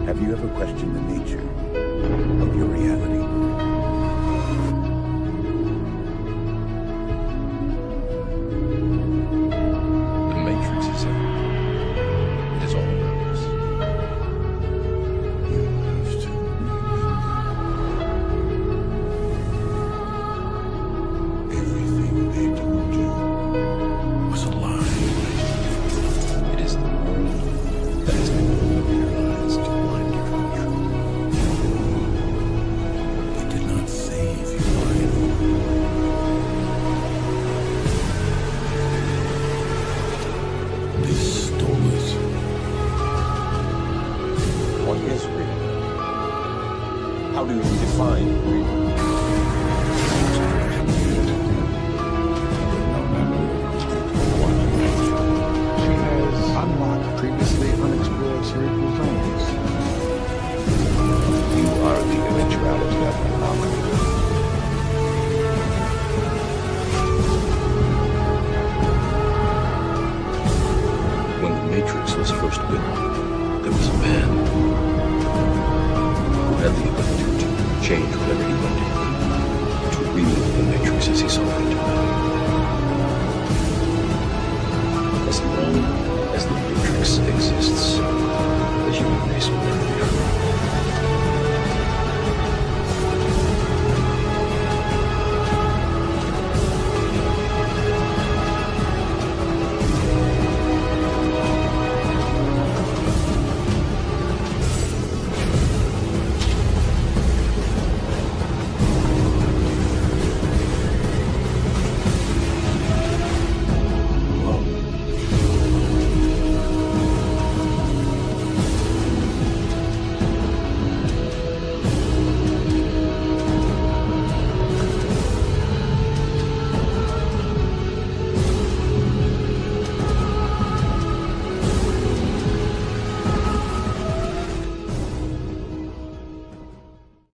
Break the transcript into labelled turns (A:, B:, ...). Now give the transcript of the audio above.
A: Have you ever questioned the nature of your reality?
B: The Matrix is everywhere. It is all around us.
A: You have to believe everything they told you was a lie.
B: It is the world that has been paralyzed to blind you from the truth.
A: They did not save your life. They stole it.
C: What is real? How do you define real?
D: She has unlocked previously unexplored cerebral zones.
C: You are the eventuality of anomaly.
B: When the Matrix was first built, there was a man who had the ability to change whatever he wanted, to remove the Matrix as he saw fit. As long as the Matrix exists,